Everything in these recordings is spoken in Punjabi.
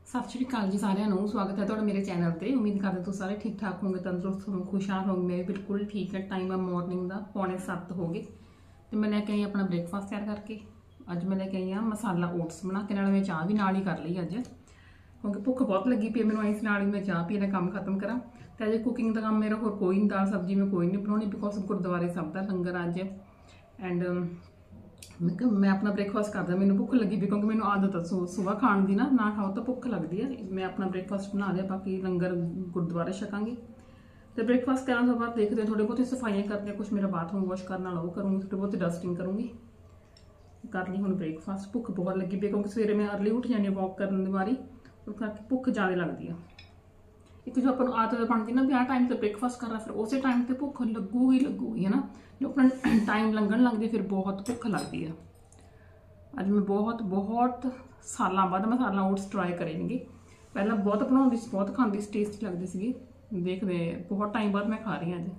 सत श्री अकाल जी सारिਆਂ ਨੂੰ स्वागत है ਤੁਹਾਡਾ मेरे चैनल ਤੇ। उम्मीद करते तुम सारे ठीक ठाक होंगे, तंदुरुस्त होंगे, खुशहाल होंगे। मैं भी बिल्कुल ठीक है। टाइम है मॉर्निंग का 6:45 हो गए तो मैं लैके आई अपना ब्रेकफास्ट तैयार करके। अज मैं लैके आई हाँ मसाला ओट्स बना के, नाल मैं चाह भी नाल ही कर ली अज, क्योंकि भुख बहुत लगी पई मैंने। आई नाल ही मैं चाह पी काम खत्म करा। तो अजे कुकिंग का काम मेरा होर कोई नहीं, दाल सब्जी मैं कोई नहीं बनानी, बिकॉज गुरुद्वारे सब का लंगर अज। एंड मैं अपना ब्रेकफास्ट करदा, मैंने भुख लगी भी, क्योंकि मैंने आदत है सुबह खाने की ना खाओ तो भुख लगती है। मैं अपना ब्रेकफास्ट बना लिया, बाकी लंगर गुरुद्वारे छकांगी। तो ब्रेकफास्ट करने तो बाद देखते हैं, थोड़ी बहुत सफाइयाँ करते हैं, कुछ मेरा बाथरूम वॉश करना वो करूँगी, थोड़ी बहुत डस्टिंग करूँगी। कर ली हूँ ब्रेकफास्ट। भुख बहुत लगी पई, क्योंकि सवेरे मैं अर्ली उठ जानी वॉक करने की बारी, उस करके भुख ज़्यादा लगती है। एक जो अपन आदत बनती ना भी आ टाइम से ब्रेकफास्ट कर रहा, फिर उस टाइम से भुख लगूगी है ना। जो अपना टाइम लंघन लगती फिर बहुत भुख लगती है। अज मैं बहुत सालों बाद मसाला ओट्स ट्राई करेंगे। पहला बहुत बनाती, बहुत खाती, टेस्टी लगती सी। देखते बहुत टाइम बाद मैं खा रही अज।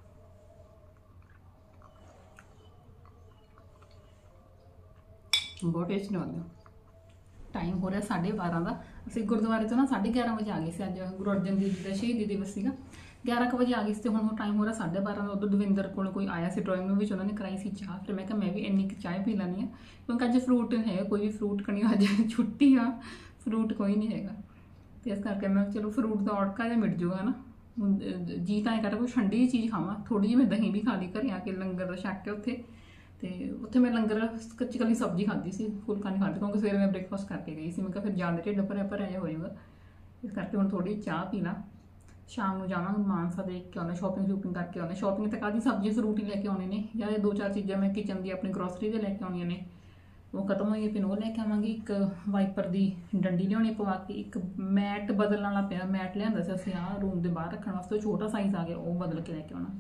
बहुत टेस्टी लगता। टाइम हो रहा 12:30 का। असं गुरुद्वारे तो ना 11:30 बजे आ गए थे। अज गुरु अर्जन देव जी का शहीदी दिवस सीगा। 11 बजे आ गई थी। हुण टाइम हो रहा 12:30 का। उधर दविंदर को कोई आया से ड्राइंग रूम में, उन्होंने कराई सी चाह। फिर मैं मैं भी इन्नी चाय पी लैनी है, क्योंकि अज फ्रूट है कोई भी फ्रूट कनी, अज छुट्टी आ, फ्रूट कोई नहीं है। तो इस करके मैं चलो फ्रूट का औड़का जहा मिट जूगा ना। जी तो कर कोई ठंडी चीज़ खावा। थोड़ी जी मैं दही भी खा ली घर आके, लंगर छक के उत्थे। तो उत्थे मैं लंगर कच्ची कली सब्जी खाधी सी, फुलका नहीं खाधी, क्योंकि सवेरे मैं ब्रेकफास्ट करके गई सी। मैं फिर जाने ढिड भरिया हो जाऊगा। इस करके हुण थोड़ी चाह पी ला। शाम को जावांगे मानसा, देख के आने, शॉपिंग शूपिंग करके आने। शॉपिंग तो काफ़ी सब्जी फ्रूट ही लैके आने ने, या 2-4 चीज़ां मैं किचन की अपनी ग्रोसरी के लैके आनियां ने, वो खत्म होई फिर वो लैके आवांगी। एक वाइपर की डंडी लियानी पवा के, एक मैट बदलने वाला पिया, मैट लिया से असं आ रूम के बाहर रखने वास्ते, छोटा साइज आ गया, वो बदल के लैके आना।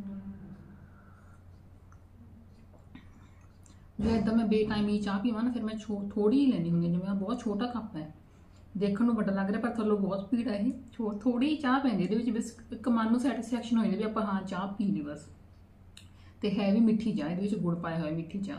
जो इदा मैं बेटाइम ही चाह पीवा ना, फिर मैं थोड़ी ही लैनी होंगी। जिवें बहुत छोटा कप है, देखने में बड़ा लग रहा, पर थल्लों बहुत भीड़ है। थोड़ी ही चाह पैंदी, बस एक मन में सैटिस्फैक्शन हो जाती भी आप हाँ चाह पी ली बस। तो है भी मिठी चाह, ये गुड़ पाया हुआ मिठी चाह।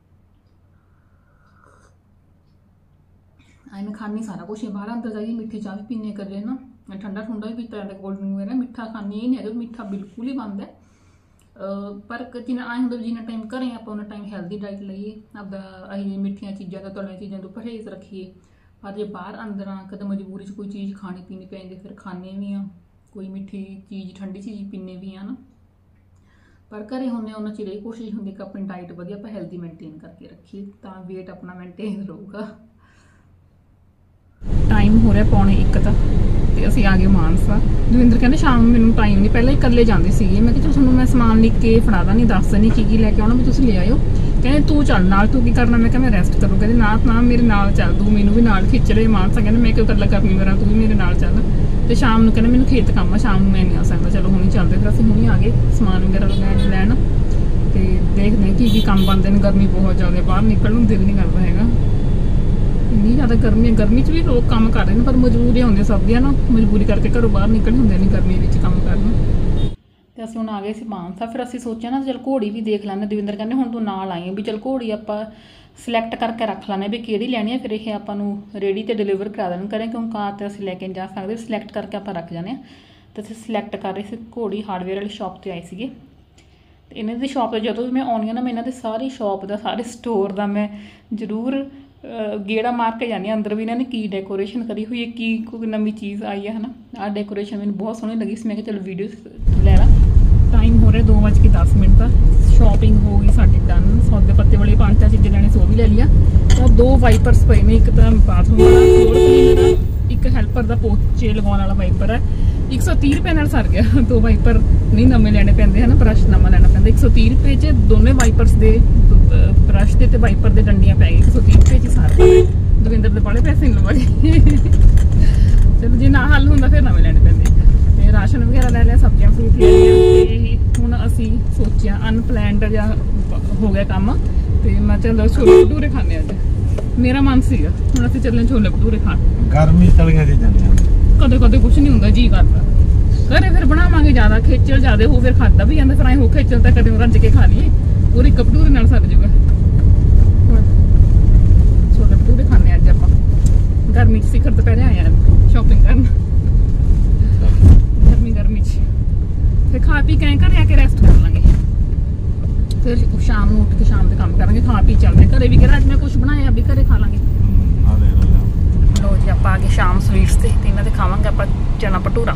आई मैं खानी सारा कुछ है, बाहर अंदर जाइए मिठी चाह भी पीने कर रहे ना, ठंडा ठुंडा भी पीता रहता, कोल्ड ड्रिंक वगैरह। मिठा खानी ही नहीं है, मिठा बिल्कुल ही बंद है। पर जिन्हें आए होंगे जिन्ना टाइम करें आप उन्ना टाइम हैल्दी डाइट लीए, आपका अं मिठिया चीज़ों का तलिया चीज़ों तो परहेज रखिए। पर जो बाहर अंदर कद मजबूरी कोई चीज़ खानी पीनी पैंती, फिर खाने भी हाँ, कोई मिठी चीज़ ठंडी चीज़ पीने भी हाँ ना। पर घरें होंने उन्ना चिर यही कोशिश होंगी कि अपनी डाइट वधिया आप हैल्दी मेनटेन करके रखिए, तो वेट अपना मेनटेन रहूगा। टाइम हो रहा 12:45 का, तो असीं आ गए मानसा। दविंदर कहते शाम में मैंने टाइम नहीं, पहले इकल्ले जाते थे। मैं चलो थोड़ा मैं समान लिख के फड़ा दा, नहीं दस नहीं की लैके आना, भी तुम ले आयो। कहते तू चल नाल, तू की करना? मैं क्या मैं रेस्ट करूँ। कहते ना मेरे नाल चल, तू मैनू भी नाल खिंच ले। मानसा कहते मैं क्यों कल्ला करनी मेरा, तू भी मेरे नाल चल। तो शाम को कहते मैंने खेत काम है, शाम मैं नहीं आ सकता। चलो हुण ही चलते, फिर असीं हुण ही आ गए समान वगैरह लैन। तो देखते हैं की काम बनते हैं। गर्मी बहुत ज़्यादा, बाहर निकलने में दिल नहीं करता है। इन्नी ज़्यादा गर्मी है, गर्मी भी लोग काम कर रहे हैं, पर मजबूरियां होंगे सब दियां ना, मजबूरी करके घरों बाहर निकल होंगे नहीं गर्मी में काम करना। तो असं हुण आ गए मानसा। फिर असं सोचा ना चल घोड़ी भी देख लैंदे। दविंदर कहते हुण तू नाल आई भी, चल घोड़ी आप सिलैक्ट करके रख लैंदे भी किहड़ी लैनी है, फिर ये आपां नूं रेडी ते डिलीवर करा देन करें, क्योंकि कार तो असं लैके जा सकते, सिलैक्ट करके आप रख जाने। तो असं सिलैक्ट कर रहे थे। घोड़ी हार्डवेयर वाली शॉप पर आए थे। तो इन्हां दी शॉप जो भी मैं आउंदी ना, मैं इन्हां दी सारी शॉप का, सारे स्टोर का मैं जरूर गेड़ा मार के जानी। अंदर भी इन्होंने की डेकोरेशन करी हुई है, की कोई नवी चीज़ आई है ना। आ डेकोरेशन मैंने बहुत सोहनी लगी, मैं चलो वीडियो ले ला। टाइम हो रहा 2:10 का। शॉपिंग हो गई साड़ी डन। सौदे पत्ते वाली 5-4 चीज़ें लेने सो भी ले लिया। और 2 वाइपर्स पे ने, एक तो बाथरूम वाला फ्लोर क्लीनर, एक हैल्पर का पोचे लगाने वाला वाइपर है। 130 रुपये नाल सर गया। 2 वाइपर नहीं नवे लेने पैंदे है ना, ब्रश नवा लेना पैंदा। 130 रुपये च दोनों वाइपर्स के, ब्रश के ते वाइपर के डंडियां पै गई। 130 रुपये च सारे। दविंदर के बड़े पैसे नहीं लवाए। चलो जो ना हल होंगे फिर नवे लेने पैंदे। तो राशन वगैरह ले लिया, सब्जियां फ्रूट ले लिया। हुण असीं सोचिया अनपलैंड जा हो गया काम, तो मैं चलो छोले भटूरे खाने अज। मेरा मन सीगा हुण असीं चलने छोले भटूरे खाण। गर्मी तलियां चीज़ां कदे कदे कुछ नहीं होंदा, जी करदा घरे फिर बनावांगे ज़्यादा, खेचल ज़्यादा हो फिर खादा भी जांदा। फिर आए हो खेचल तो कदे रज के खा लीए, पूरी एक भटूरे नाल सर जूगा। छोले भटूरे खाने अज आपां। गर्मी सिखर दोपहर आया शॉपिंग करन गर्मी फिर खा पी के घर आके रेस्ट कर लांगे फिर शाम को उठ के शाम के काम करेंगे खा पी चलते घरे भी कह मैं कुछ बनाया अभी घरे खा लांगे लो जी आप आ गए शाम स्वीट्स से इन्हों के खावे आप चना भटूरा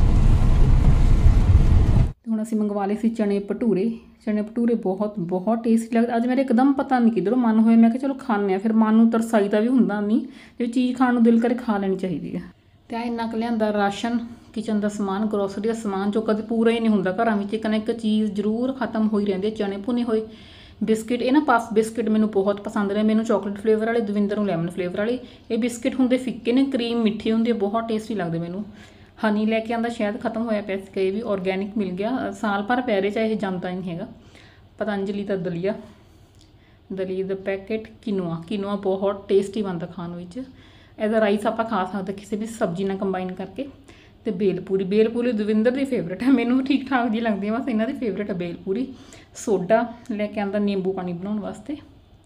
ਹੁਣ ਅਸੀਂ ਮੰਗਵਾ ਲਏ ਸੀ ਚਨੇ ਭਟੂਰੇ ਬਹੁਤ ਟੇਸਟੀ ਲੱਗਦੇ ਅੱਜ ਮੇਰੇ ਇੱਕਦਮ ਪਤਾ ਨਹੀਂ ਕਿਧਰੋਂ ਮਨ ਹੋਇਆ ਮੈਂ ਕਿਹਾ ਚਲੋ ਖਾਣੇ ਆ ਫਿਰ ਮਨ ਨੂੰ ਤਰਸਾਈ ਦਾ ਵੀ ਹੁੰਦਾ ਨਹੀਂ ਜੇ ਚੀਜ਼ ਖਾਣ ਨੂੰ ਦਿਲ ਕਰੇ ਖਾ ਲੈਣੀ ਚਾਹੀਦੀ ਹੈ ਤੇ ਆ ਇੰਨਾ ਕੁ ਲਿਆਂਦਾ ਰਾਸ਼ਨ ਕਿਚਨ ਦਾ ਸਮਾਨ ਗਰੋਸਰੀ ਦਾ ਸਮਾਨ ਜੋ ਕਦੇ ਪੂਰਾ ਹੀ ਨਹੀਂ ਹੁੰਦਾ ਘਰਾਂ ਵਿੱਚ ਇੱਕ ਨਾ ਇੱਕ ਚੀਜ਼ ਜ਼ਰੂਰ ਖਤਮ ਹੋਈ ਰਹਿੰਦੀ ਹੈ ਚਨੇ ਭੁਨੇ ਹੋਏ ਬਿਸਕਿਟ ਇਹ ਨਾ ਪਫ ਬਿਸਕਿਟ ਮੈਨੂੰ ਬਹੁਤ ਪਸੰਦ ਨੇ ਮੈਨੂੰ ਚਾਕਲੇਟ ਫਲੇਵਰ ਵਾਲੇ ਦਵਿੰਦਰ ਨੂੰ ਲੈਮਨ ਫਲੇਵਰ ਵਾਲੇ ਇਹ ਬਿਸਕਿਟ ਹੁੰਦੇ ਫਿੱਕੇ ਨੇ ਕਰੀਮ ਮਿੱਠੀ ਹੁੰਦੀ ਹੈ ਬਹੁਤ ਟੇਸਟੀ ਲੱਗਦੇ ਮੈਨੂੰ ਹਨੀ ਲੈ ਕੇ ਆਂਦਾ ਸ਼ਾਇਦ ਖਤਮ ਹੋਇਆ ਪਿਆ ਸੀ ਵੀ ਆਰਗੈਨਿਕ ਮਿਲ ਗਿਆ ਸਾਲ ਭਰ ਪੈ ਰਹੇ ਚਾਹੇ ਇਹ ਜਾਂਦਾ ਹੀ ਨਹੀਂ ਹੈਗਾ ਪਤੰਜਲੀ ਦਾ ਦਲੀਆ ਦਾ ਪੈਕੇਟ ਕਿਨੋਆ ਬਹੁਤ ਟੇਸਟੀ ਬਣਦਾ ਖਾਣ ਵਿੱਚ ਇਹਦਾ ਰਾਈਸ ਆਪਾਂ ਖਾ ਸਕਦੇ ਕਿਸੇ ਵੀ ਸਬਜ਼ੀ ਨਾਲ ਕੰਬਾਈਨ ਕਰਕੇ ਤੇ ਬੇਲਪੂਰੀ ਦਵਿੰਦਰ ਦੀ ਫੇਵਰੇਟ ਹੈ ਮੈਨੂੰ ਠੀਕ ਠਾਕ ਜੀ ਲੱਗਦੀ ਹੈ ਬਸ ਇਹਨਾਂ ਦੀ ਫੇਵਰੇਟ ਹੈ ਬੇਲਪੂਰੀ ਸੋਡਾ ਲੈ ਕੇ ਆਂਦਾ ਨਿੰਬੂ ਪਾਣੀ ਬਣਾਉਣ ਵਾਸਤੇ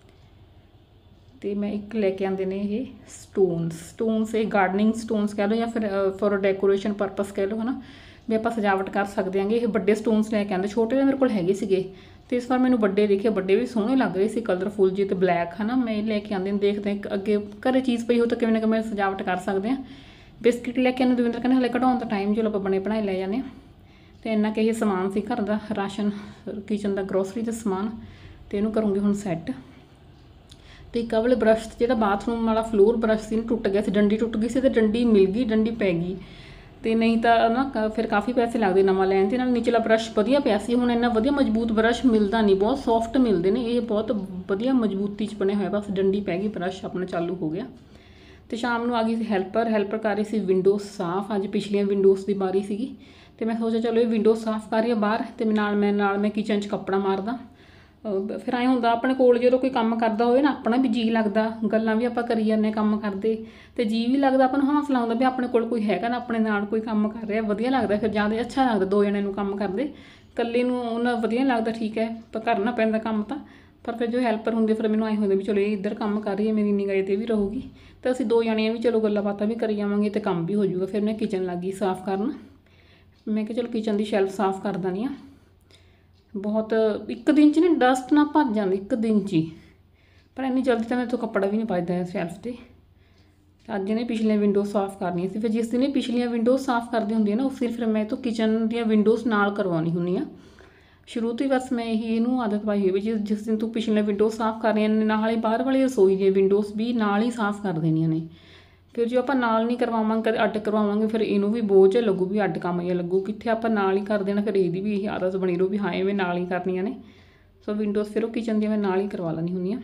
ਤੇ ਮੈਂ ਇੱਕ ਲੈ ਕੇ ਆਂਦੇ ਨੇ ਇਹ ਸਟੋਨਸ ਇਹ ਗਾਰਡਨਿੰਗ ਸਟੋਨਸ ਕਹਿ ਲਓ ਜਾਂ ਫਿਰ ਫॉर ਡੈਕੋਰੇਸ਼ਨ ਪਰਪਸ ਕਹਿ ਲਓ ਹਨਾ ਵੀ ਆਪਾਂ ਸਜਾਵਟ ਕਰ ਸਕਦੇ ਆਂਗੇ ਇਹ ਵੱਡੇ ਸਟੋਨਸ ਲੈ ਕੇ ਆਂਦੇ ਛੋਟੇ ਤਾਂ ਮੇਰੇ ਕੋਲ ਹੈਗੇ ਸੀਗੇ ਤੇ ਇਸ ਵਾਰ ਮੈਨੂੰ ਵੱਡੇ ਦੇਖੇ ਵੱਡੇ ਵੀ ਸੋਹਣੇ ਲੱਗ ਰਹੇ ਸੀ ਕਲਰਫੁਲ ਜੀ ਤੇ ਬਲੈਕ ਹਨਾ ਮੈਂ ਲੈ ਕੇ ਆਂਦੇ ਦੇਖਦੇ ਅੱਗੇ ਘਰੇ ਚੀਜ਼ ਪਈ ਹੋ ਤਾਂ ਕਿਵੇਂ ਨਾ ਕਿਵੇਂ ਸਜਾਵਟ ਕਰ ਸਕਦੇ ਆ ਬਿਸਕਿਟ ਲੈ ਕੇ ਆਂਦੇ ਦਵਿੰਦਰ ਕਹਿੰਦੇ ਹਲੇ ਘਟਾਉਣ ਦਾ ਟਾਈਮ ਚਲੋ ਆਪਾਂ ਬਣੇ ਬਣਾਏ ਲੈ ਜਾਂਦੇ ਆ ਤੇ ਇੰਨਾ ਕਿ ਇਹ ਸਮਾਨ ਸੀ ਘਰ ਦਾ ਰਾਸ਼ਨ ਕਿਚਨ ਦਾ ਗਰੋਸਰੀ ਦਾ ਸਮਾਨ ਤੇ ਇਹਨੂੰ ਕਰੂੰਗੀ ਹੁਣ ਸੈੱਟ ਤੇ ਇੱਕ ਵਾਲੇ ਬਰਸ਼ ਜਿਹੜਾ ਬਾਥਰੂਮ ਵਾਲਾ ਫਲੋਰ ਬਰਸ਼ ਸੀ ਟੁੱਟ ਗਿਆ ਸੀ ਡੰਡੀ ਟੁੱਟ ਗਈ ਸੀ ਤੇ ਡੰਡੀ ਮਿਲ ਗਈ ਡੰਡੀ ਪੈ ਗਈ ਤੇ ਨਹੀਂ ਤਾਂ ਨਾ ਫਿਰ ਕਾਫੀ ਪੈਸੇ ਲੱਗਦੇ ਨਵਾਂ ਲੈਣ ਤੇ ਨਾਲ ਨੀਚਲਾ ਬਰਸ਼ ਵਧੀਆ ਪਿਆ ਸੀ ਹੁਣ ਇੰਨਾ ਵਧੀਆ ਮਜ਼ਬੂਤ ਬਰਸ਼ ਮਿਲਦਾ ਨਹੀਂ ਬਹੁਤ ਸੌਫਟ ਮਿਲਦੇ ਨੇ ਇਹ ਬਹੁਤ ਵਧੀਆ ਮਜ਼ਬੂਤੀ 'ਚ ਬਣੇ ਹੋਇਆ ਬਸ ਡੰਡੀ ਪੈ ਗਈ ਬਰਸ਼ ਆਪਣਾ ਚਾਲੂ ਹੋ ਗਿਆ ਤੇ ਸ਼ਾਮ ਨੂੰ ਆ ਗਈ ਸੀ ਹੈਲਪਰ ਕਰ ਰਹੀ ਸੀ ਵਿੰਡੋਜ਼ ਸਾਫ਼ ਅੱਜ ਪਿਛਲੀਆਂ ਵਿੰਡੋਜ਼ ਦੀ ਬਾਰੀ ਸੀਗੀ ਤੇ ਮੈਂ ਸੋਚਿਆ ਚਲੋ ਇਹ ਵਿੰਡੋਜ਼ ਸਾਫ਼ ਕਰ ਰਹੀ ਆ ਬਾਹਰ ਤੇ ਨਾਲ ਮੈਂ ਕਿਚਨ 'ਚ ਕੱਪੜਾ ਮਾਰਦਾ ਫਿਰ ਐਂ ਹੁੰਦਾ ਆਪਣੇ ਕੋਲ ਜਦੋਂ ਕੋਈ ਕੰਮ ਕਰਦਾ ਹੋਵੇ ਨਾ ਆਪਣਾ ਵੀ ਜੀਅ ਲੱਗਦਾ ਗੱਲਾਂ ਵੀ ਆਪਾਂ ਕਰੀ ਜਾਂਦੇ ਕੰਮ ਕਰਦੇ ਤੇ ਜੀਅ ਵੀ ਲੱਗਦਾ ਆਪਾਂ ਨੂੰ ਹੌਸਲਾ ਹੁੰਦਾ ਵੀ ਆਪਣੇ ਕੋਲ ਕੋਈ ਹੈਗਾ ਨਾ ਆਪਣੇ ਨਾਲ ਕੋਈ ਕੰਮ ਕਰ ਰਿਹਾ ਵਧੀਆ ਲੱਗਦਾ ਫਿਰ ਜ਼ਿਆਦਾ ਅੱਛਾ ਲੱਗਦਾ ਦੋ ਜਣੇ ਨੂੰ ਕੰਮ ਕਰਦੇ ਇਕੱਲੇ ਨੂੰ ਉਹਨਾਂ ਵਧੀਆ ਲੱਗਦਾ ਠੀਕ ਹੈ ਪਰ ਕਰਨਾ ਪੈਂਦਾ ਕੰਮ ਤਾਂ ਪਰ ਫਿਰ ਜੋ ਹੈਲਪਰ ਹੁੰਦੇ ਫਿਰ ਮੈਨੂੰ ਐਂ ਹੁੰਦਾ ਵੀ ਚਲੋ ਇਹ ਇੱਧਰ ਕੰਮ ਕਰ ਰਹੀ ਹੈ ਮੇਰੀ ਨਿਗਾਹ 'ਤੇ ਵੀ ਰਹੂਗੀ ਤਾਂ ਅਸੀਂ ਦੋ ਜਣੀਆਂ ਵੀ ਚਲੋ ਗੱਲਾਂ ਬਾਤਾਂ ਵੀ ਕਰੀ ਜਾਵਾਂਗੇ ਤੇ ਕੰਮ ਵੀ ਹੋ ਜਾਊਗਾ ਫਿਰ ਮੈਂ ਕਿਚਨ ਲੱਗ ਗਈ ਸਾਫ਼ ਕਰਨ ਮੈਂ ਕਿਹਾ ਚਲੋ ਕਿਚਨ ਦੀ ਸ਼ੈਲਫ ਸਾਫ਼ ਕਰ ਦਿੰਦੀ ਹਾਂ ਬਹੁਤ ਇੱਕ ਦਿਨ 'ਚ ਨਾ ਡਸਟ ਨਾ ਭਰ ਜਾਂਦੀ ਇੱਕ ਦਿਨ 'ਚ ਹੀ ਪਰ ਇੰਨੀ ਜਲਦੀ ਤਾਂ ਮੇਰੇ ਤੋਂ ਕੱਪੜਾ ਵੀ ਨਹੀਂ ਭੱਜਦਾ ਸ਼ੈਲਫ 'ਤੇ ਅੱਜ ਇਹਨੇ ਪਿਛਲੀਆਂ ਵਿੰਡੋਜ਼ ਸਾਫ਼ ਕਰਨੀਆਂ ਸੀ ਫਿਰ ਜਿਸ ਦਿਨ ਇਹ ਪਿਛਲੀਆਂ ਵਿੰਡੋਜ਼ ਸਾਫ਼ ਕਰਦੀ ਹੁੰਦੀ ਹੈ ਨਾ ਉਸ ਦਿਨ ਫਿਰ ਮੈਂ ਤੋਂ ਕਿਚਨ ਦੀਆਂ ਵਿੰਡੋਜ਼ ਨਾਲ ਕਰਵਾਉਣੀ ਹੁੰਦੀ ਆ ਸ਼ੁਰੂ ਤੋਂ ਹੀ ਬਸ ਮੈਂ ਇਹਨੂੰ ਆਦਤ ਪਾਈ ਹੋਈ ਵੀ ਜਿਸ ਦਿਨ ਤੂੰ ਪਿਛਲੀਆਂ ਵਿੰਡੋਜ਼ ਸਾਫ਼ ਕਰਨੀਆਂ ਨੇ ਨਾਲ ਹੀ ਬਾਹਰ ਵਾਲੀ ਰਸੋਈ ਦੀਆਂ ਵਿੰਡੋਜ਼ ਵੀ ਨਾਲ ਹੀ ਸਾਫ਼ ਕਰ ਦੇਣੀਆਂ ਨੇ ਫਿਰ ਜੋ ਆਪਾਂ ਨਾਲ ਨਹੀਂ ਕਰਵਾਵਾਂਗੇ ਕਦੇ ਅੱਡ ਕਰਵਾਵਾਂਗੇ ਫਿਰ ਇਹਨੂੰ ਵੀ ਬੋਝ ਲੱਗੂ ਵੀ ਅੱਡ ਕੰਮ ਜਿਹਾ ਲੱਗੂ ਕਿੱਥੇ ਆਪਾਂ ਨਾਲ ਹੀ ਕਰ ਦੇਣਾ ਫਿਰ ਇਹਦੀ ਵੀ ਇਹ ਆਦਤ ਬਣੀ ਰਹੂ ਵੀ ਹਾਂ ਐਵੇਂ ਨਾਲ ਹੀ ਕਰਨੀਆਂ ਨੇ ਸੋ ਵਿੰਡੋਜ਼ ਫਿਰ ਉਹ ਕਿਚਨ ਦੀਆਂ ਮੈਂ ਨਾਲ ਹੀ ਕਰਵਾ ਲੈਣੀ ਹੁੰਦੀ ਹਾਂ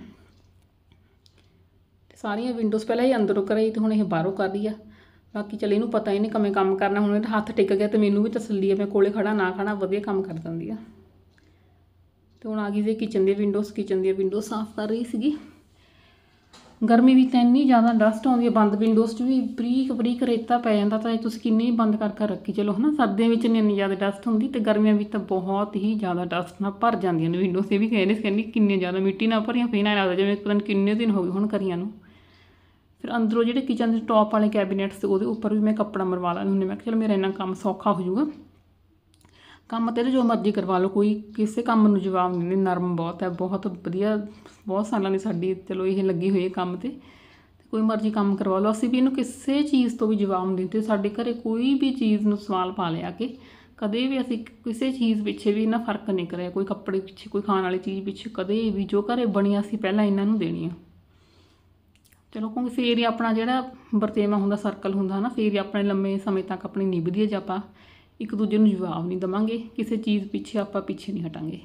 ਤੇ ਸਾਰੀਆਂ ਵਿੰਡੋਜ਼ ਪਹਿਲਾਂ ਹੀ ਅੰਦਰੋਂ ਕਰਾਈ ਤੇ ਹੁਣ ਇਹ ਬਾਹਰੋਂ ਕਰ ਰਹੀ ਆ ਬਾਕੀ ਚੱਲ ਇਹਨੂੰ ਪਤਾ ਹੀ ਨਹੀਂ ਕਿਵੇਂ ਕੰਮ ਕਰਨਾ ਹੁਣ ਇਹਦਾ ਹੱਥ ਟਿਕ ਗਿਆ ਤੇ ਮੈਨੂੰ ਵੀ ਤਸੱਲੀ ਹੈ ਮੈਂ ਕੋਲੇ ਖੜਾ ਨਾ ਖੜਾ ਵਧੀਆ ਕੰਮ ਕਰ ਦਿੰਦੀ ਆ ਤੇ ਹੁਣ ਆ ਗਈ ਜੇ ਕਿਚਨ ਦੀਆਂ ਵਿੰਡੋਜ਼ ਸਾਫ਼ ਕਰ ਰਹੀ ਸੀਗੀ ਗਰਮੀ ਵੀ ਤਾਂ ਇੰਨੀ ਜ਼ਿਆਦਾ ਡਸਟ ਆਉਂਦੀ ਹੈ ਬੰਦ ਵਿੰਡੋਜ਼ 'ਚ ਵੀ ਬਰੀਕ ਰੇਤਾ ਪੈ ਜਾਂਦਾ ਤਾਂ ਤੁਸੀਂ ਕਿੰਨੀ ਬੰਦ ਕਰ ਰੱਖੀ ਚਲੋ ਹੈ ਨਾ ਸਰਦੀਆਂ ਵਿੱਚ ਨਹੀਂ ਇੰਨੀ ਜ਼ਿਆਦਾ ਡਸਟ ਹੁੰਦੀ ਅਤੇ ਗਰਮੀਆਂ ਵਿੱਚ ਤਾਂ ਬਹੁਤ ਹੀ ਜ਼ਿਆਦਾ ਡਸਟ ਨਾਲ ਭਰ ਜਾਂਦੀਆਂ ਨੇ ਵਿੰਡੋਜ਼ ਇਹ ਵੀ ਕਹਿੰਦੀ ਕਿੰਨੀਆਂ ਜ਼ਿਆਦਾ ਮਿੱਟੀ ਨਾਲ ਭਰੀਆਂ ਪਈਆਂ ਨਾਲ ਲੱਗਦਾ ਜਿਵੇਂ ਪਤਾ ਨਹੀਂ ਕਿੰਨੇ ਦਿਨ ਹੋ ਗਏ ਹੁਣ ਕਰੀਆਂ ਨੂੰ ਫਿਰ ਅੰਦਰੋਂ ਜਿਹੜੇ ਕਿਚਨ ਦੇ ਟੌਪ ਵਾਲੇ ਕੈਬਨਿਟਸ ਉਹਦੇ ਉੱਪਰ ਵੀ ਮੈਂ ਕੱਪੜਾ ਮਰਵਾ ਲੈਂਦੀ ਹੁੰਦੀ ਮੈਂ ਕਿਹਾ ਚਲੋ ਮੇਰਾ ਇੰਨਾ ਕੰਮ ਸੌਖਾ ਹੋ ਜਾਊਗਾ ਕੰਮ ਤੇ ਜੋ ਮਰਜ਼ੀ ਕਰਵਾ ਲਓ ਕੋਈ ਕਿਸੇ ਕੰਮ ਨੂੰ ਜਵਾਬ ਨਹੀਂ ਨਰਮ ਬਹੁਤ ਹੈ ਬਹੁਤ ਵਧੀਆ ਬਹੁਤ ਸਾਲਾਂ ਦੀ ਸਾਡੀ ਚਲੋ ਇਹ ਲੱਗੀ ਹੋਈ ਹੈ ਕੰਮ 'ਤੇ ਕੋਈ ਮਰਜ਼ੀ ਕੰਮ ਕਰਵਾ ਲਓ ਅਸੀਂ ਵੀ ਇਹਨੂੰ ਕਿਸੇ ਚੀਜ਼ ਤੋਂ ਵੀ ਜਵਾਬ ਨਹੀਂ ਦਿੱਤੇ ਸਾਡੇ ਘਰ ਕੋਈ ਵੀ ਚੀਜ਼ ਨੂੰ ਸਵਾਲ ਪਾ ਲਿਆ ਕਿ ਕਦੇ ਵੀ ਅਸੀਂ ਕਿਸੇ ਚੀਜ਼ ਪਿੱਛੇ ਵੀ ਇੰਨਾ ਫਰਕ ਨਹੀਂ ਕਰਿਆ ਕੋਈ ਕੱਪੜੇ ਪਿੱਛੇ ਕੋਈ ਖਾਣ ਵਾਲੀ ਚੀਜ਼ ਪਿੱਛੇ ਕਦੇ ਵੀ ਜੋ ਘਰੇ ਬਣੀ ਅਸੀਂ ਪਹਿਲਾਂ ਇਹਨਾਂ ਨੂੰ ਦੇਣੀ ਆ ਚਲੋ ਕਿਉਂਕਿ ਫਿਰ ਹੀ ਆਪਣਾ ਜਿਹੜਾ ਵਰਤੇਵਾ ਹੁੰਦਾ ਸਰਕਲ ਹੁੰਦਾ ਨਾ ਫਿਰ ਹੀ ਆਪਣੇ ਲੰਮੇ ਸਮੇਂ ਤੱਕ ਆਪਣੀ ਨਿਭਦੀ ਹੈ ਜੇ ਆਪਾਂ ਇੱਕ ਦੂਜੇ ਨੂੰ ਜਵਾਬ ਨਹੀਂ ਦੇਵਾਂਗੇ ਕਿਸੇ ਚੀਜ਼ ਪਿੱਛੇ ਆਪਾਂ ਪਿੱਛੇ ਨਹੀਂ ਹਟਾਂਗੇ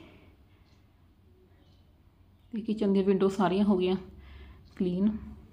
ਤੇ ਕਿਚਨ ਦੀਆਂ ਵਿੰਡੋ ਸਾਰੀਆਂ ਹੋ ਗਈਆਂ ਕਲੀਨ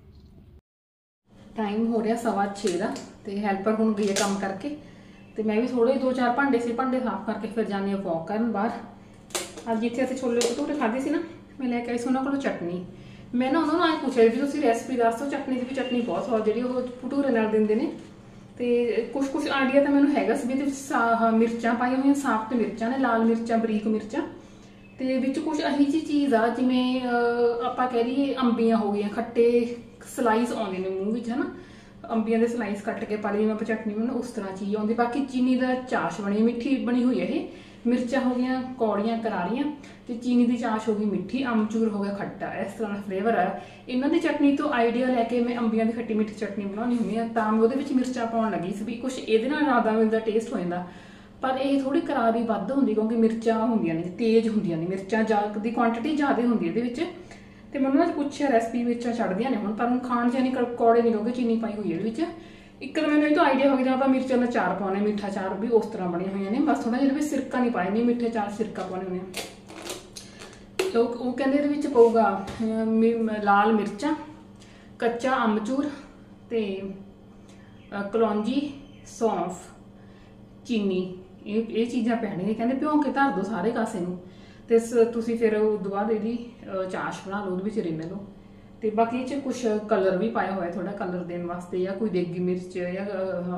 ਟਾਈਮ ਹੋ ਰਿਹਾ 6:15 ਦਾ ਤੇ ਹੈਲਪਰ ਹੁਣ ਗਈ ਹੈ ਕੰਮ ਕਰਕੇ ਤੇ ਮੈਂ ਵੀ ਥੋੜੇ 2-4 ਭਾਂਡੇ ਸਾਫ਼ ਕਰਕੇ ਫਿਰ ਜਾਂਦੀ ਹਾਂ ਵਾਕ ਕਰਨ ਬਾਹਰ ਅੱਜ ਜਿੱਥੇ ਅਸੀਂ ਛੋਲੇ ਭਟੂਰੇ ਖਾਧੇ ਸੀ ਨਾ ਮੈਂ ਲੈ ਕੇ ਆਈ ਸੀ ਉਹਨਾਂ ਕੋਲੋਂ ਚਟਨੀ ਮੈਂ ਨਾ ਉਹਨਾਂ ਨੂੰ ਐਂ ਪੁੱਛਿਆ ਵੀ ਤੁਸੀਂ ਰੈਸਪੀ ਦੱਸ ਦਿਓ ਚਟਨੀ ਦੀ ਵੀ ਚਟਨੀ ਬਹੁਤ ਸਵਾਦ ਜਿਹੜੀ ਉਹ ਭਟੂਰੇ ਨਾਲ ਦਿੰਦੇ ਨੇ ਤੇ ਕੁਛ ਆਈਡੀਆ ਤਾਂ ਮੈਨੂੰ ਹੈਗਾ ਸੀ ਵੀ ਇਹਦੇ ਵਿੱਚ ਮਿਰਚਾਂ ਪਾਈਆਂ ਹੋਈਆਂ ਸਾਫ਼ ਤੇ ਮਿਰਚਾਂ ਨੇ ਲਾਲ ਮਿਰਚਾਂ ਬਰੀਕ ਮਿਰਚਾਂ ਤੇ ਵਿੱਚ ਕੁਛ ਇਹੀ ਜਿਹੀ ਚੀਜ਼ ਆ ਜਿਵੇਂ ਆਪਾਂ ਕਹਿ ਲਈਏ ਅੰਬੀਆਂ ਹੋ ਗਈਆਂ ਖੱਟੇ ਸਲਾਈਸ ਆਉਂਦੇ ਨੇ ਮੂੰਹ ਵਿੱਚ ਹੈ ਨਾ ਅੰਬੀਆਂ ਦੇ ਸਲਾਈਸ ਕੱਟ ਕੇ ਪਾ ਲਈ, ਜਿਵੇਂ ਆਪਾਂ ਚਟਨੀ ਬਣਾਉਂਦੇ ਉਸ ਤਰ੍ਹਾਂ ਚੀਜ਼ ਆਉਂਦੀ। ਬਾਕੀ ਚੀਨੀ ਦਾ ਚਾਸ਼ ਬਣੀ, ਮਿੱਠੀ ਬਣੀ ਹੋਈ ਹੈ ਇਹ। ਮਿਰਚਾਂ ਹੋ ਗਈਆਂ ਕੌੜੀਆਂ ਕਰਾਰੀਆਂ ਤੇ ਚੀਨੀ ਦੀ ਚਾਸ਼ ਹੋ ਗਈ ਮਿੱਠੀ, ਅਮਚੂਰ ਹੋ ਗਿਆ ਖੱਟਾ। ਇਸ ਤਰ੍ਹਾਂ ਦਾ ਫਲੇਵਰ ਹੈ ਇਹਨਾਂ ਦੀ ਚਟਨੀ ਤੋਂ। ਆਈਡੀਆ ਲੈ ਕੇ ਮੈਂ ਅੰਬੀਆਂ ਦੀ ਖੱਟੀ ਮਿੱਠੀ ਚਟਨੀ ਬਣਾਉਣੀ ਹੁੰਦੀ ਆ, ਤਾਂ ਮੈਂ ਉਹਦੇ ਵਿੱਚ ਮਿਰਚਾਂ ਪਾਉਣ ਲੱਗੀ ਸੀ ਵੀ ਕੁਛ ਇਹਦੇ ਨਾਲ ਜ਼ਿਆਦਾ ਮਿਲਦਾ ਟੇਸਟ ਹੋ ਜਾਂਦਾ। ਪਰ ਇਹ ਥੋੜੀ ਕਰਾਰੀ ਵੱਧ ਹੁੰਦੀ ਕਿਉਂਕਿ ਮਿਰਚਾਂ ਹੁੰਦੀਆਂ ਨੇ ਤੇਜ਼ ਹੁੰਦੀਆਂ ਨੇ, ਮਿਰਚਾਂ ਦੀ ਕੁਆਂਟੀਟੀ ਜ਼ਿਆਦਾ ਹੁੰਦੀ ਇਹਦੇ ਵਿੱਚ। ਤੇ ਮੈਂ ਉਹਨਾਂ ਨੇ ਪੁੱਛਿਆ ਰੈਸਪੀ ਮਿਰਚਾਂ ਚੜਦੀਆਂ ਨੇ ਹੁਣ, ਪਰ ਹੁਣ ਖਾਣ 'ਚ ਨਹੀਂ ਕੌੜੇ ਨਹੀਂ ਕਿਉਂਕਿ ਚੀਨੀ ਪਾਈ ਹੋਈ ਹੈ ਇਹਦੇ ਵਿੱਚ। ਇੱਕ ਤਾਂ ਮੈਨੂੰ ਇਹ ਤੋਂ ਆਈਡੀਆ ਹੋ ਗਿਆ ਆਪਾਂ ਮਿਰਚਾਂ ਦਾ ਚਾਰ ਪਾਉਣੇ, ਮਿੱਠਾ ਚਾਰ ਵੀ ਉਸ ਤਰ੍ਹਾਂ ਬਣੀਆਂ ਹੋਈਆਂ ਨੇ, ਬਸ ਥੋੜਾ ਜਿਹਾ ਵੀ ਸਿਰਕਾ ਨਹੀਂ ਪਾਇਆ, ਨਹੀਂ ਮਿੱਠੇ ਚਾਰ ਸਿਰਕਾ ਪਾਉਣੇ ਹੁੰਦੇ ਆ। ਲੋਕ ਉਹ ਕਹਿੰਦੇ ਇਹਦੇ ਵਿੱਚ ਪਊਗਾ ਲਾਲ ਮਿਰਚਾਂ, ਕੱਚਾ ਅੰਬਚੂਰ ਤੇ ਕਲੌਂਜੀ, ਸੌਂਫ, ਚੀਨੀ, ਇਹ ਚੀਜ਼ਾਂ ਪੈਣੀਆਂ। ਕਹਿੰਦੇ ਭਿਉਂ ਕੇ ਧਰ ਦਿਓ ਸਾਰੇ ਕਾਸੇ ਨੂੰ ਤੇ ਤੁਸੀਂ ਫਿਰ ਉਸ ਤੋਂ ਬਾਅਦ ਇਹਦੀ ਚਾਸ਼ ਬਣਾ ਲਓ, ਉਹਦੇ ਵਿੱਚ ਰਿੰਨ ਲਓ। ਤੇ ਬਾਕੀ ਇਹ 'ਚ ਕੁਛ ਕਲਰ ਵੀ ਪਾਇਆ ਹੋਇਆ ਥੋੜਾ ਕਲਰ ਦੇਣ ਵਾਸਤੇ, ਜਾਂ ਕੋਈ ਦੇਗੀ ਮਿਰਚ ਜਾਂ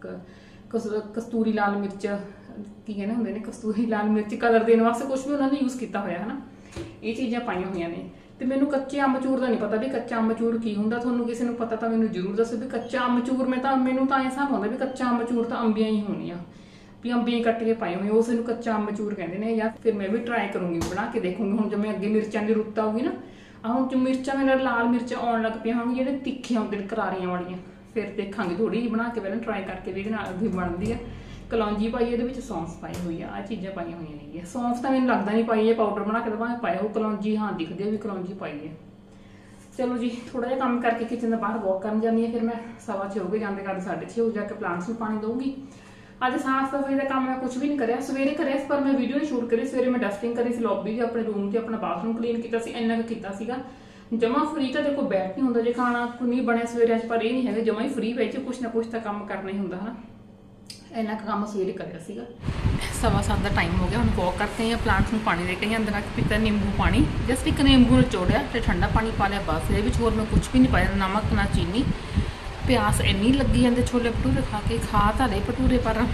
ਕਸਤੂਰੀ ਲਾਲ ਮਿਰਚ, ਕੀ ਕਹਿੰਦੇ ਹੁੰਦੇ ਨੇ ਕਸਤੂਰੀ ਲਾਲ ਮਿਰਚ, ਕਲਰ ਦੇਣ ਵਾਸਤੇ ਕੁਛ ਵੀ ਉਹਨਾਂ ਨੇ ਯੂਜ਼ ਕੀਤਾ ਹੋਇਆ ਹਨਾ। ਇਹ ਚੀਜ਼ਾਂ ਪਾਈਆਂ ਹੋਈਆਂ ਨੇ। ਤੇ ਮੈਨੂੰ ਕੱਚੇ ਅੰਬਚੂਰ ਦਾ ਨਹੀਂ ਪਤਾ ਵੀ ਕੱਚਾ ਅੰਬਚੂਰ ਕੀ ਹੁੰਦਾ, ਤੁਹਾਨੂੰ ਕਿਸੇ ਨੂੰ ਪਤਾ ਤਾਂ ਮੈਨੂੰ ਜ਼ਰੂਰ ਦੱਸੋ ਵੀ ਕੱਚਾ ਅੰਬਚੂਰ। ਮੈਨੂੰ ਤਾਂ ਐਸਾ ਹੁੰਦਾ ਵੀ ਕੱਚਾ ਅੰਬਚੂਰ ਤਾਂ ਅੰਬੀਆਂ ਹੀ ਹੋਣੀਆਂ ਵੀ ਅੰਬੀਆਂ ਕੱਟ ਕੇ ਪਾਈ ਹੋਈ, ਉਸ ਨੂੰ ਕੱਚਾ ਅੰਬਚੂਰ ਕਹਿੰਦੇ ਨੇ। ਜਾਂ ਫਿਰ ਮੈਂ ਵੀ ਟਰਾਈ ਕਰੂੰਗੀ, ਬਣਾ ਕੇ ਦੇਖੂੰਗੀ ਹੁਣ ਜਿਵੇਂ ਅੱਗੇ ਮਿਰਚਾਂ ਦੀ ਰੁੱਤ ਆਊਗੀ ਨਾ। ਹੁਣ ਜੋ ਮਿਰਚਾਂ ਮੇਰੇ ਲਾਲ ਮਿਰਚਾਂ ਆਉਣ ਲੱਗ ਪਈਆਂ ਹੋਣਗੀਆਂ ਜਿਹੜੇ ਤਿੱਖੀਆਂ ਹੁੰਦੇ ਨੇ ਕਰਾਰੀਆਂ ਵਾਲੀਆਂ, ਫਿਰ ਦੇਖਾਂਗੇ ਥੋੜੀ ਜਿਹੀ ਬਣਾ ਕੇ ਪਹਿਲਾਂ ਟਰਾਈ ਕਰਕੇ ਵੀ ਇਹਦੇ ਨਾਲ ਵੀ ਬਣਦੀ ਆ। ਕਲੌਂਜੀ ਪਾਈ ਇਹਦੇ ਵਿੱਚ, ਸੌਂਫ ਪਾਈ ਹੋਈ ਆ, ਚੀਜ਼ਾਂ ਪਾਈਆਂ ਹੋਈਆਂ ਨੇਗੀਆਂ। ਸੌਂਫ ਤਾਂ ਮੈਨੂੰ ਲੱਗਦਾ ਨਹੀਂ ਪਾਈ ਹੈ, ਪਾਊਡਰ ਬਣਾ ਕੇ ਤਾਂ ਭਾਵੇਂ ਪਾਇਆ ਉਹ। ਕਲੌਂਜੀ ਹਾਂ ਦਿਖਦੀ ਆ ਵੀ ਕਲੌਂਜੀ ਪਾਈ ਹੈ। ਚਲੋ ਜੀ ਥੋੜਾ ਜਿਹਾ ਕੰਮ ਕਰਕੇ ਕਿਚਨ ਦਾ ਬਾਹਰ ਵਾਕ ਕਰਨ ਜਾਂਦੀ ਹਾਂ, ਫਿਰ ਮੈਂ 6:15 ਹੋ ਗਏ ਜਾਂਦੇ ਕਰਦੇ 6:30 ਹੋ ਜਾ ਕੇ ਪਲਾਂਟਸ ਨੂੰ ਪਾਣੀ ਦਊਂਗੀ। ਅੱਜ ਸਾਫ਼ ਸਫਾਈ ਦਾ ਕੰਮ ਮੈਂ ਕੁਝ ਵੀ ਨਹੀਂ ਕਰਿਆ, ਸਵੇਰੇ ਕਰਿਆ ਪਰ ਮੈਂ ਵੀਡੀਓ ਨਹੀਂ ਸ਼ੂਟ ਕਰੀ। ਸਵੇਰੇ ਮੈਂ ਡਸਟਿੰਗ ਕਰੀ ਸੀ ਲੌਬੀ 'ਚ, ਆਪਣੇ ਰੂਮ 'ਚ, ਆਪਣਾ ਬਾਥਰੂਮ ਕਲੀਨ ਕੀਤਾ ਸੀ, ਇੰਨਾ ਕੁ ਕੀਤਾ ਸੀਗਾ। ਜਮਾ ਫਰੀ ਤਾਂ ਦੇਖੋ ਬੈਠ ਨਹੀਂ ਹੁੰਦਾ ਜੇ ਖਾਣਾ ਨਹੀਂ ਬਣਿਆ ਸਵੇਰੇ 'ਚ, ਪਰ ਇਹ ਨਹੀਂ ਹੈਗਾ ਜਮਾ ਹੀ ਫਰੀ ਬੈਠ ਕੁਛ ਨਾ ਕੁਛ ਤਾਂ ਕੰਮ ਕਰਨਾ ਹੀ ਹੁੰਦਾ ਹਨਾ। ਇੰਨਾ ਕੁ ਕੰਮ ਸਵੇਰੇ ਕਰਿਆ ਸੀਗਾ। 7:15 ਦਾ ਟਾਈਮ ਹੋ ਗਿਆ, ਹੁਣ ਵਾਕ ਕਰਦੇ ਹਾਂ, ਪਲਾਂਟਸ ਨੂੰ ਪਾਣੀ ਦੇ ਕੇ ਅੰਦਰ ਆ ਕੇ ਪੀਤਾ ਨਿੰਬੂ ਪਾਣੀ, ਜਸਟ ਇੱਕ ਨਿੰਬੂ ਨਿਚੋੜਿਆ ਤੇ ਠੰਡਾ ਪਾਣੀ ਪਾ ਲਿਆ ਬਸ। ਇਹਦੇ ਵਿੱਚ ਹੋਰ ਮੈਂ ਕੁਝ ਵੀ ਨਹੀਂ ਪਾਇਆ, ਨਮਕ ਨਾ ਚੀਨੀ। ਪਿਆਸ ਇੰਨੀ ਲੱਗੀ ਜਾਂਦੇ ਛੋਲੇ ਭਟੂਰੇ ਖਾ ਤਾਂ ਲਏ ਭਟੂਰੇ, ਪਰ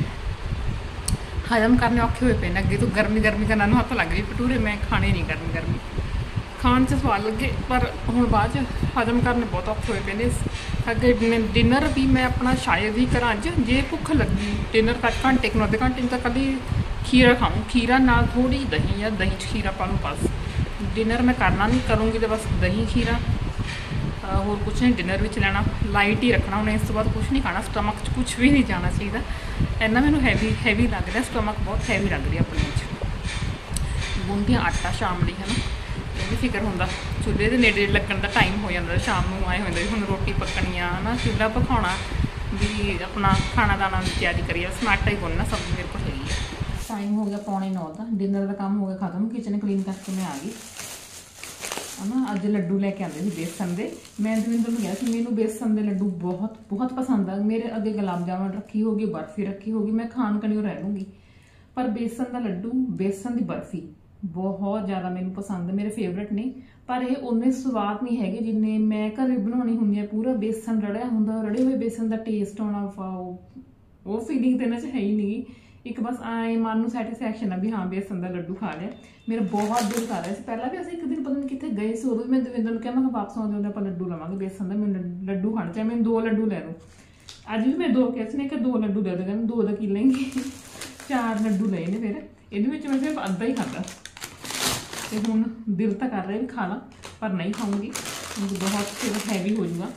ਹਜਮ ਕਰਨੇ ਔਖੇ ਹੋਏ ਪਏ ਨੇ। ਅੱਗੇ ਤੋਂ ਗਰਮੀ ਕਰਨ ਨੂੰ ਹੱਥ ਲੱਗ ਗਈ, ਭਟੂਰੇ ਮੈਂ ਖਾਣੇ ਨਹੀਂ ਗਰਮੀ ਖਾਣ 'ਚ ਸਵਾਦ ਲੱਗੇ, ਪਰ ਹੁਣ ਬਾਅਦ 'ਚ ਹਜਮ ਕਰਨੇ ਬਹੁਤ ਔਖੇ ਹੋਏ ਪਏ ਨੇ। ਅੱਗੇ ਡਿਨਰ ਵੀ ਮੈਂ ਆਪਣਾ ਸ਼ਾਇਦ ਹੀ ਕਰਾਂ ਅੱਜ, ਜੇ ਭੁੱਖ ਲੱਗੀ ਡਿਨਰ ਤੱਕ ਘੰਟੇ ਕੁ ਅੱਧੇ ਘੰਟੇ ਨੂੰ ਤਾਂ ਕਦੀ ਖੀਰਾ ਖਾਊਂ, ਖੀਰਾ ਨਾਲ ਥੋੜੀ ਦਹੀਂ ਜਾਂ ਦਹੀਂ 'ਚ ਖੀਰਾ ਪਾ ਲੂੰ ਬਸ। ਡਿਨਰ ਮੈਂ ਕਰਨਾ ਨਹੀਂ, ਕਰੂੰਗੀ ਤਾਂ ਬਸ ਦਹੀਂ ਖੀਰਾ, ਹੋਰ ਕੁਛ ਨਹੀਂ ਡਿਨਰ ਵਿੱਚ ਲੈਣਾ, ਲਾਈਟ ਹੀ ਰੱਖਣਾ ਉਹਨੇ। ਇਸ ਤੋਂ ਬਾਅਦ ਕੁਛ ਨਹੀਂ ਖਾਣਾ, ਸਟਮਕ 'ਚ ਕੁਛ ਵੀ ਨਹੀਂ ਜਾਣਾ ਚਾਹੀਦਾ। ਇੰਨਾ ਮੈਨੂੰ ਹੈਵੀ ਲੱਗ ਰਿਹਾ, ਸਟਮਕ ਬਹੁਤ ਹੈਵੀ ਲੱਗ ਰਹੀ ਆਪਣੇ 'ਚ। ਗੁੰਨਦੀਆਂ ਆਟਾ ਸ਼ਾਮ ਲਈ ਹੈ ਨਾ, ਇਹ ਵੀ ਫਿਕਰ ਹੁੰਦਾ। ਚੁੱਲ੍ਹੇ ਦੇ ਨੇੜੇ ਲੱਗਣ ਦਾ ਟਾਈਮ ਹੋ ਜਾਂਦਾ, ਸ਼ਾਮ ਨੂੰ ਆਏ ਹੁੰਦਾ ਵੀ ਹੁਣ ਰੋਟੀ ਪੱਕਣੀ ਆ ਹੈ ਨਾ, ਚੁੱਲ੍ਹਾ ਪਕਾਉਣਾ ਵੀ ਆਪਣਾ ਖਾਣਾ ਦਾਣਾ ਦੀ ਤਿਆਰੀ ਕਰੀਏ। ਬਸ ਮੈਂ ਆਟਾ ਹੀ ਗੁੰਨਣਾ, ਸਬਜ਼ੀ ਮੇਰੇ ਕੋਲ ਹੈਗੀ ਹੈ। ਟਾਈਮ ਹੋ ਗਿਆ 8:45 ਦਾ, ਡਿਨਰ ਦਾ ਕੰਮ ਹੋ ਗਿਆ ਖਤਮ। ਕਿਚਨ ਕਲੀਨ ਕਰਕੇ ਮੈਂ ਆ ਗਈ ਹੈ ਨਾ। ਅੱਜ ਲੱਡੂ ਲੈ ਕੇ ਆਉਂਦੇ ਸੀ ਬੇਸਨ ਦੇ, ਮੈਂ ਦਵਿੰਦਰ ਨੂੰ ਕਿਹਾ ਸੀ ਮੈਨੂੰ ਬੇਸਨ ਦੇ ਲੱਡੂ ਬਹੁਤ ਪਸੰਦ ਆ। ਮੇਰੇ ਅੱਗੇ ਗੁਲਾਬ ਜਾਮੁਨ ਰੱਖੀ ਹੋਗੀ, ਬਰਫੀ ਰੱਖੀ ਹੋਗੀ, ਮੈਂ ਖਾਣ ਕਣੀਓ ਰਹਿ ਲੂੰਗੀ, ਪਰ ਬੇਸਨ ਦਾ ਲੱਡੂ, ਬੇਸਨ ਦੀ ਬਰਫੀ ਬਹੁਤ ਜ਼ਿਆਦਾ ਮੈਨੂੰ ਪਸੰਦ, ਮੇਰੇ ਫੇਵਰੇਟ ਨੇ। ਪਰ ਇਹ ਉਨੇ ਸਵਾਦ ਨਹੀਂ ਹੈਗੇ ਜਿੰਨੇ ਮੈਂ ਘਰੇ ਬਣਾਉਣੀ ਹੁੰਦੀ ਆ। ਪੂਰਾ ਬੇਸਨ ਰੜਿਆ ਹੁੰਦਾ, ਰੜੇ ਹੋਏ ਬੇਸਨ ਦਾ ਟੇਸਟ ਆਉਣਾ, ਉਹ ਫੀਲਿੰਗ ਤੇ ਇਹਨਾਂ 'ਚ ਹੈ ਹੀ ਨਹੀਂ। ਇੱਕ ਬਸ ਆਏ ਮਨ ਨੂੰ ਸੈਟਿਸਫੈਕਸ਼ਨ ਆ ਵੀ ਹਾਂ ਬੇਸਨ ਦਾ ਲੱਡੂ ਖਾ ਲਿਆ। ਮੇਰਾ ਬਹੁਤ ਦਿਲ ਕਰ ਰਿਹਾ ਸੀ। ਪਹਿਲਾਂ ਵੀ ਅਸੀਂ ਇੱਕ ਦਿਨ ਪਤਾ ਨਹੀਂ ਕਿੱਥੇ ਗਏ ਸੀ, ਉਦੋਂ ਮੈਂ ਦਵਿੰਦਰ ਨੂੰ ਕਿਹਾ ਮੈਂ ਵਾਪਸ ਆਉਂਦੇ ਹੁੰਦੇ ਆਪਾਂ ਲੱਡੂ ਲਵਾਂਗੇ ਬੇਸਨ ਦਾ, ਮੈਨੂੰ ਲੱਡੂ ਖਾਣੇ ਚਾਹੇ ਮੈਨੂੰ 2 ਲੱਡੂ ਲੈ ਲਓ। ਅੱਜ ਵੀ ਮੈਂ 2 ਕਿਹਾ ਸੀ ਨੇ ਕਿ 2 ਲੱਡੂ ਲੈ ਦੋ, ਕਹਿੰਦੇ 2 ਦਾ ਕੀ ਲੈਂਗੇ, 4 ਲੱਡੂ ਲਏ ਨੇ। ਫਿਰ ਇਹਦੇ ਵਿੱਚ ਮੈਂ ਸਿਰਫ ਅੱਧਾ ਹੀ ਖਾਧਾ ਤੇ ਹੁਣ ਦਿਲ ਤਾਂ ਕਰ ਰਿਹਾ ਵੀ ਖਾ ਲਾਂ, ਪਰ ਨਹੀਂ ਖਾਊਂਗੀ ਕਿਉਂਕਿ ਬਹੁਤ ਫਿਰ ਹੈਵੀ ਹੋ ਜਾਊਗਾ,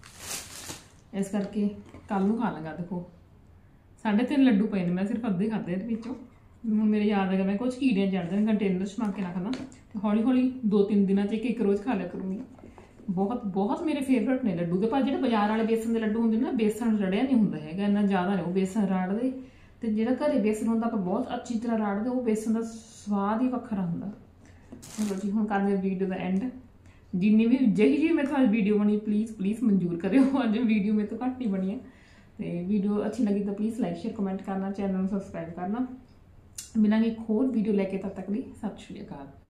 ਇਸ ਕਰਕੇ ਕੱਲ ਨੂੰ ਖਾ ਲਾਂਗਾ। ਦੇਖੋ 3.5 ਲੱਡੂ ਪਏ ਨੇ, ਮੈਂ ਸਿਰਫ ਅੱਧੇ ਖਾਧੇ ਇਹਦੇ ਵਿੱਚੋਂ। ਹੁਣ ਮੇਰੇ ਯਾਦ ਆ ਗਿਆ ਮੈਂ ਕੁਝ ਕੀੜੀਆਂ ਚੜ੍ਹ ਜਾਣ, ਕੰਟੇਨਰ 'ਚ ਪਾ ਕੇ ਰੱਖਦਾ ਤੇ ਹੌਲੀ 2-3 ਦਿਨਾਂ 'ਚ ਇੱਕ ਰੋਜ਼ ਖਾ ਲਿਆ ਕਰੂੰਗੀ। ਬਹੁਤ ਮੇਰੇ ਫੇਵਰੇਟ ਨੇ ਲੱਡੂ ਦੇ। ਪਰ ਜਿਹੜੇ ਬਾਜ਼ਾਰ ਵਾਲੇ ਬੇਸਨ ਦੇ ਲੱਡੂ ਹੁੰਦੇ ਨੇ ਨਾ, ਬੇਸਨ ਰੜਿਆ ਨਹੀਂ ਹੁੰਦਾ ਹੈਗਾ, ਇੰਨਾ ਜ਼ਿਆਦਾ ਨਹੀਂ ਉਹ ਬੇਸਨ ਰਾੜਦੇ। ਤੇ ਜਿਹੜਾ ਘਰੇ ਬੇਸਨ ਹੁੰਦਾ ਆਪਾਂ ਬਹੁਤ ਅੱਛੀ ਤਰ੍ਹਾਂ ਰਾੜਦੇ, ਉਹ ਬੇਸਨ ਦਾ ਸਵਾਦ ਹੀ ਵੱਖਰਾ ਹੁੰਦਾ। ਚਲੋ ਜੀ ਹੁਣ ਕਰਦੇ ਵੀਡੀਓ ਦਾ ਐਂਡ। ਜਿੰਨੀ ਵੀ ਜਿਹੀ ਮੇਰੇ ਤੋਂ ਅੱਜ ਵੀਡੀਓ ਬਣੀ ਪਲੀਜ਼ ਮਨਜ਼ੂਰ ਕਰਿਓ। ਅੱਜ ਵੀਡੀਓ ਮੇਰੇ ਤੋਂ ਘੱਟ ਹੀ ਬਣੀ ਹੈ, ਤੇ ਵੀਡੀਓ ਅੱਛੀ ਲੱਗੀ ਤਾਂ ਪਲੀਜ਼ ਲਾਈਕ ਸ਼ੇਅਰ ਕਮੈਂਟ ਕਰਨਾ, ਚੈਨਲ ਨੂੰ ਸਬਸਕ੍ਰਾਈਬ ਕਰਨਾ। ਮਿਲਾਂਗੇ ਇੱਕ ਹੋਰ ਵੀਡੀਓ ਲੈ ਕੇ, ਤਦ ਤੱਕ ਲਈ ਸਤਿ ਸ਼੍ਰੀ ਅਕਾਲ।